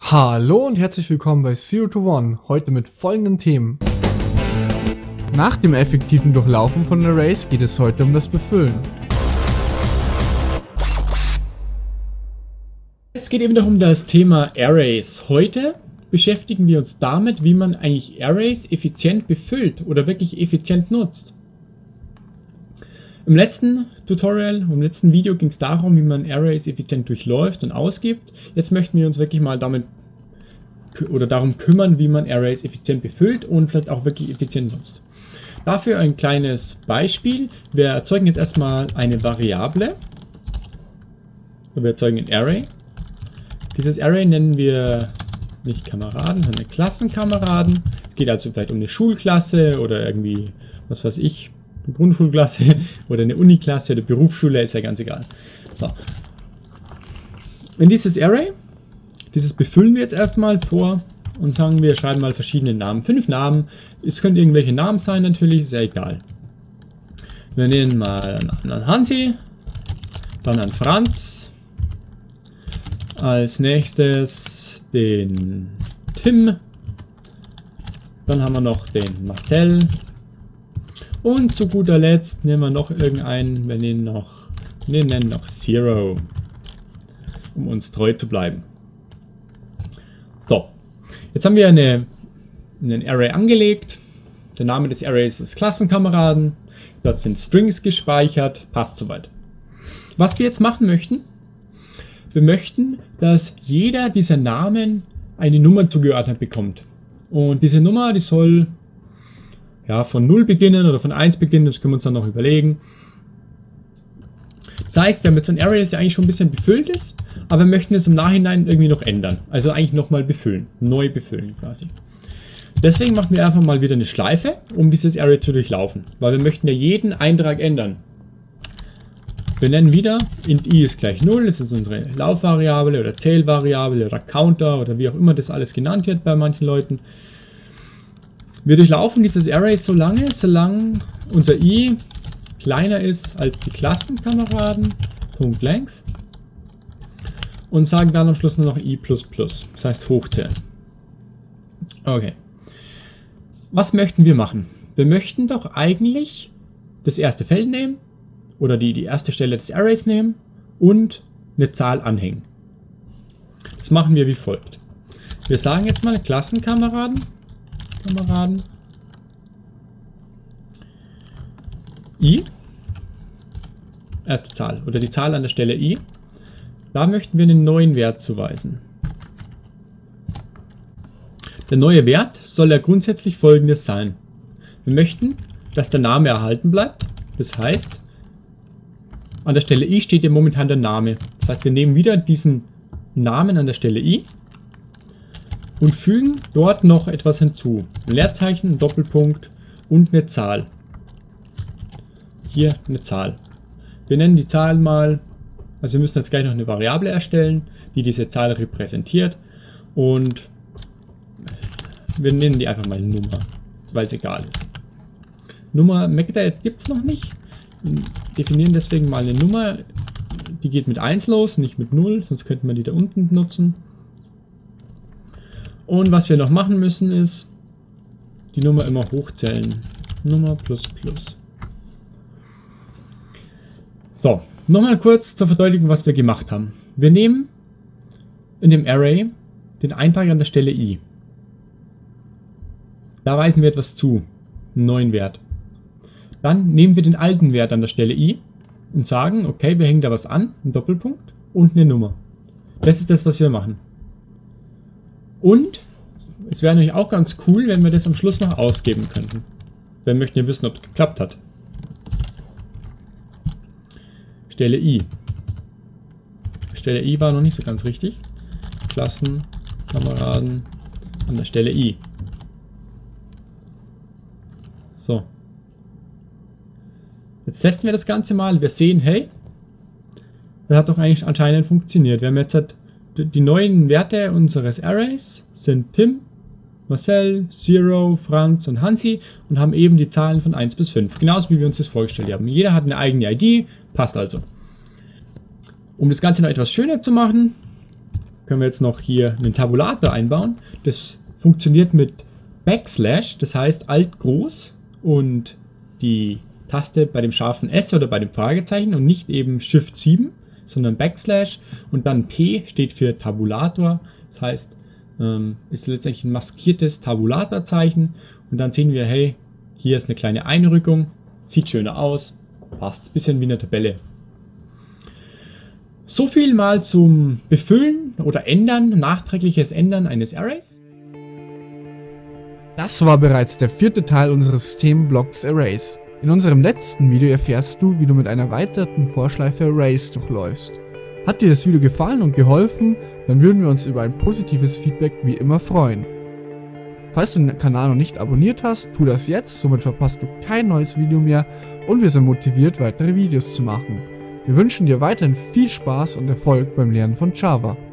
Hallo und herzlich willkommen bei Zero to One, heute mit folgenden Themen. Nach dem effektiven Durchlaufen von Arrays geht es heute um das Befüllen. Es geht eben noch um das Thema Arrays. Heute beschäftigen wir uns damit, wie man eigentlich Arrays effizient befüllt oder wirklich effizient nutzt. Im letzten Tutorial, im letzten Video ging es darum, wie man Arrays effizient durchläuft und ausgibt. Jetzt möchten wir uns wirklich mal darum kümmern, wie man Arrays effizient befüllt und vielleicht auch wirklich effizient nutzt. Dafür ein kleines Beispiel. Wir erzeugen jetzt erstmal eine Variable. Wir erzeugen ein Array. Dieses Array nennen wir nicht Kameraden, sondern Klassenkameraden. Es geht also vielleicht um eine Schulklasse oder irgendwie, was weiß ich, eine Grundschulklasse oder eine Uniklasse oder Berufsschule, ist ja ganz egal. So. In dieses Array, dieses befüllen wir jetzt erstmal vor und sagen, wir schreiben mal verschiedene Namen. 5 Namen, es können irgendwelche Namen sein natürlich, ist ja egal. Wir nehmen mal einen Hansi, dann einen Franz, als nächstes den Tim, dann haben wir noch den Marcel. Und zu guter Letzt nehmen wir noch irgendeinen, wir nennen noch Zero, um uns treu zu bleiben. So, jetzt haben wir einen Array angelegt. Der Name des Arrays ist Klassenkameraden. Dort sind Strings gespeichert, passt soweit. Was wir jetzt machen möchten, wir möchten, dass jeder dieser Namen eine Nummer zugeordnet bekommt. Und diese Nummer, die soll ja von 0 beginnen oder von 1 beginnen, das können wir uns dann noch überlegen. Das heißt, wir haben jetzt ein Array, das ja eigentlich schon ein bisschen befüllt ist, aber wir möchten es im Nachhinein irgendwie noch ändern. Also eigentlich nochmal befüllen, neu befüllen quasi. Deswegen machen wir einfach mal wieder eine Schleife, um dieses Array zu durchlaufen, weil wir möchten ja jeden Eintrag ändern. Wir nennen wieder int i ist gleich 0, das ist unsere Laufvariable oder Zählvariable oder Counter oder wie auch immer das alles genannt wird bei manchen Leuten. Wir durchlaufen dieses Array so lange, solange unser i kleiner ist als die Klassenkameraden.length und sagen dann am Schluss nur noch i++, das heißt hochzählen. Okay. Was möchten wir machen? Wir möchten doch eigentlich das erste Feld nehmen oder die erste Stelle des Arrays nehmen und eine Zahl anhängen. Das machen wir wie folgt. Wir sagen jetzt mal Klassenkameraden i, erste Zahl oder die Zahl an der Stelle i, da möchten wir einen neuen Wert zuweisen. Der neue Wert soll ja grundsätzlich folgendes sein. Wir möchten, dass der Name erhalten bleibt, das heißt, an der Stelle i steht ja momentan der Name. Das heißt, wir nehmen wieder diesen Namen an der Stelle i und fügen dort noch etwas hinzu. Ein Leerzeichen, ein Doppelpunkt und eine Zahl. Hier eine Zahl. Wir nennen die Zahl mal, also wir müssen jetzt gleich noch eine Variable erstellen, die diese Zahl repräsentiert. Und wir nennen die einfach mal Nummer, weil es egal ist. Nummer, Magda jetzt gibt es noch nicht. Wir definieren deswegen mal eine Nummer, die geht mit 1 los, nicht mit 0, sonst könnte man die da unten nutzen. Und was wir noch machen müssen ist, die Nummer immer hochzählen. Nummer plus plus. So, nochmal kurz zur Verdeutlichung, was wir gemacht haben. Wir nehmen in dem Array den Eintrag an der Stelle i. Da weisen wir etwas zu, einen neuen Wert. Dann nehmen wir den alten Wert an der Stelle i und sagen, okay, wir hängen da was an, einen Doppelpunkt und eine Nummer. Das ist das, was wir machen. Und es wäre natürlich auch ganz cool, wenn wir das am Schluss noch ausgeben könnten. Wir möchten ja wissen, ob es geklappt hat. Stelle i. Stelle i war noch nicht so ganz richtig. Klassenkameraden an der Stelle i. So. Jetzt testen wir das Ganze mal. Wir sehen, hey, das hat doch eigentlich anscheinend funktioniert. Wir haben jetzt die neuen Werte unseres Arrays sind Tim, Marcel, Zero, Franz und Hansi und haben eben die Zahlen von 1 bis 5. Genauso wie wir uns das vorgestellt haben. Jeder hat eine eigene ID, passt also. Um das Ganze noch etwas schöner zu machen, können wir jetzt noch hier einen Tabulator einbauen. Das funktioniert mit Backslash, das heißt Alt groß und die Taste bei dem scharfen S oder bei dem Fragezeichen und nicht eben Shift 7, sondern Backslash und dann P steht für Tabulator. Das heißt, ist letztendlich ein maskiertes Tabulatorzeichen und dann sehen wir, hey, hier ist eine kleine Einrückung, sieht schöner aus, passt, bisschen wie eine Tabelle. So viel mal zum Befüllen oder Ändern, nachträgliches Ändern eines Arrays. Das war bereits der 4. Teil unseres Themenblocks Arrays. In unserem letzten Video erfährst du, wie du mit einer erweiterten Vorschleife Arrays durchläufst. Hat dir das Video gefallen und geholfen, dann würden wir uns über ein positives Feedback wie immer freuen. Falls du den Kanal noch nicht abonniert hast, tu das jetzt, somit verpasst du kein neues Video mehr und wir sind motiviert, weitere Videos zu machen. Wir wünschen dir weiterhin viel Spaß und Erfolg beim Lernen von Java.